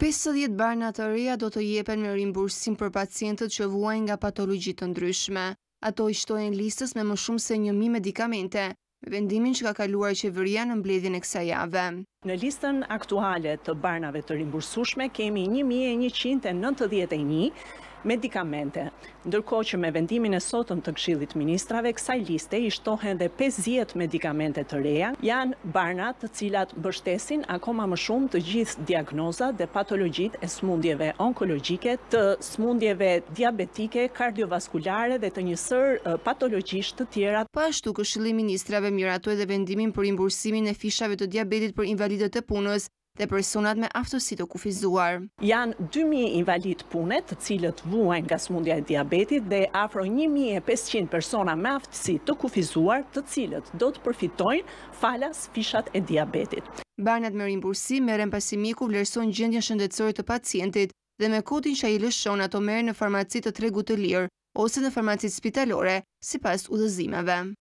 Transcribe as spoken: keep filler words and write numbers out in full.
pesëdhjetë barna të reja do të jepen me rimbursim për pacientët që vuajnë nga patologji të ndryshme. Ato i shtohen listës me më shumë se një mijë medikamente, me vendimin që ka kaluar qeveria në mbledhjen e kësaj jave. Në listën aktuale të barnave të rimbursueshme kemi një mijë e njëqind e nëntëdhjetë e një medikamente, ndërkohë që me vendimin e sotëm të Këshillit Ministrave, kësaj liste i shtohen dhe pesëdhjetë medikamente të reja, janë barna të cilat mbështesin akoma më shumë të gjithë diagnozat dhe patologjitë e smundjeve onkologjike, të smundjeve diabetike, kardiovaskulare dhe të një sër patologjish të tjera. Po ashtu, Këshilli i Ministrave miratoi dhe vendimin për rimbursimin e fishave të diabetit për invalidët e punës dhe personat me aftësi të kufizuar. Janë dy mijë invalid pune të cilët vuajnë nga smundja e diabetit dhe afro një mijë e pesëqind persona me aftësi të kufizuar të cilët do të përfitojnë falas fishat e diabetit. Barnat me rimbursim merren pasi mjeku vlerëson gjendjen shëndetësore të pacientit dhe me kodin që ai lëshon ato merren në farmaci të tregut të lirë ose në farmacitë spitalore sipas udhëzimeve.